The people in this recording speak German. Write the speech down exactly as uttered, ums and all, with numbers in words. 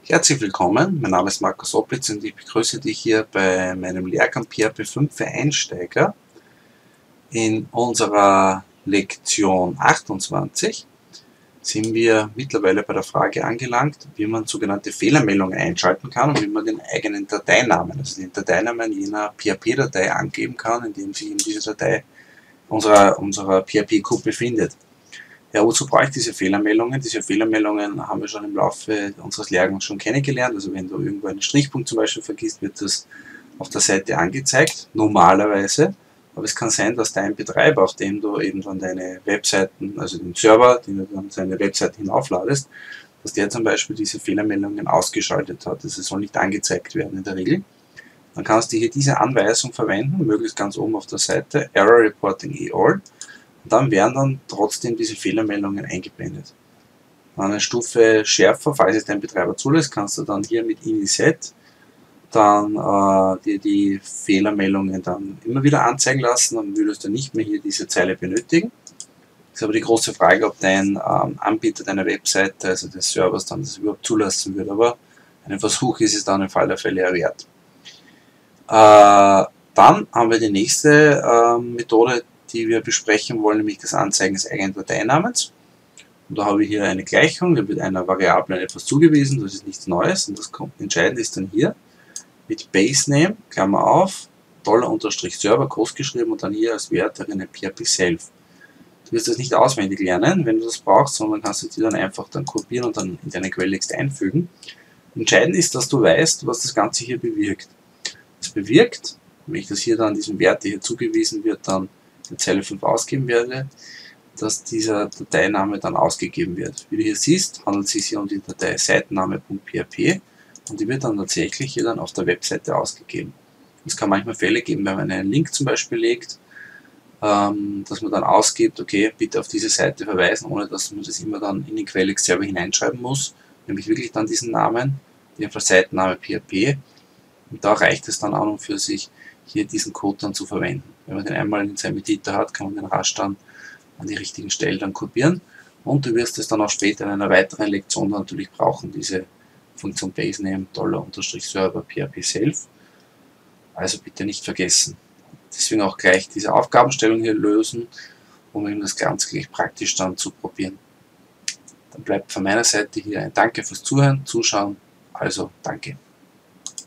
Herzlich willkommen, mein Name ist Markus Oppitz und ich begrüße dich hier bei meinem Lehrgang P H P fünf für Einsteiger. In unserer Lektion achtundzwanzig sind wir mittlerweile bei der Frage angelangt, wie man sogenannte Fehlermeldungen einschalten kann und wie man den eigenen Dateinamen, also den Dateinamen jener P H P-Datei angeben kann, in dem sich in dieser Datei unserer, unserer P H P-Code befindet. Ja, wozu brauche ich diese Fehlermeldungen? Diese Fehlermeldungen haben wir schon im Laufe unseres Lehrgangs schon kennengelernt. Also wenn du irgendwo einen Strichpunkt zum Beispiel vergisst, wird das auf der Seite angezeigt, normalerweise. Aber es kann sein, dass dein Betreiber, auf dem du eben dann deine Webseiten, also den Server, den du dann seine Webseite hinaufladest, dass der zum Beispiel diese Fehlermeldungen ausgeschaltet hat. Das soll nicht angezeigt werden in der Regel. Dann kannst du hier diese Anweisung verwenden, möglichst ganz oben auf der Seite, Error Reporting All. Und dann werden dann trotzdem diese Fehlermeldungen eingeblendet. Eine Stufe schärfer, falls es dein Betreiber zulässt, kannst du dann hier mit Iniset dann äh, dir die Fehlermeldungen dann immer wieder anzeigen lassen, dann würdest du nicht mehr hier diese Zeile benötigen. Das ist aber die große Frage, ob dein ähm, Anbieter deiner Webseite, also des Servers, dann das überhaupt zulassen würde, aber einen Versuch ist es dann im Fall der Fälle ja wert. Äh, dann haben wir die nächste äh, Methode, die wir besprechen wollen, nämlich das Anzeigen des eigenen Dateinamens. Und da habe ich hier eine Gleichung, da wird einer Variable etwas zugewiesen, das ist nichts Neues. Und das kommt, entscheidend ist dann hier mit Basename, Klammer auf, Dollar Unterstrich Server, groß geschrieben und dann hier als Wert darin ein P H P Self. Du wirst das nicht auswendig lernen, wenn du das brauchst, sondern kannst du die dann einfach dann kopieren und dann in deine Quelltext einfügen. Entscheidend ist, dass du weißt, was das Ganze hier bewirkt. Das bewirkt, wenn ich das hier dann diesem Wert, der hier zugewiesen wird, dann in Zeile fünf ausgeben werde, dass dieser Dateiname dann ausgegeben wird. Wie du hier siehst, handelt es sich hier um die Datei Seitenname.php und die wird dann tatsächlich hier dann auf der Webseite ausgegeben. Es kann manchmal Fälle geben, wenn man einen Link zum Beispiel legt, ähm, dass man dann ausgibt, okay, bitte auf diese Seite verweisen, ohne dass man das immer dann in den Quelltext selber hineinschreiben muss, nämlich wirklich dann diesen Namen, in dem Fall Seitenname.php. Und da reicht es dann an und für sich, hier diesen Code dann zu verwenden. Wenn man den einmal in seinem Editor hat, kann man den rasch dann an die richtigen Stellen dann kopieren. Und du wirst es dann auch später in einer weiteren Lektion natürlich brauchen, diese Funktion Basename Dollar-Server P H P Self. Also bitte nicht vergessen. Deswegen auch gleich diese Aufgabenstellung hier lösen, um eben das Ganze gleich praktisch dann zu probieren. Dann bleibt von meiner Seite hier ein Danke fürs Zuhören, Zuschauen. Also danke.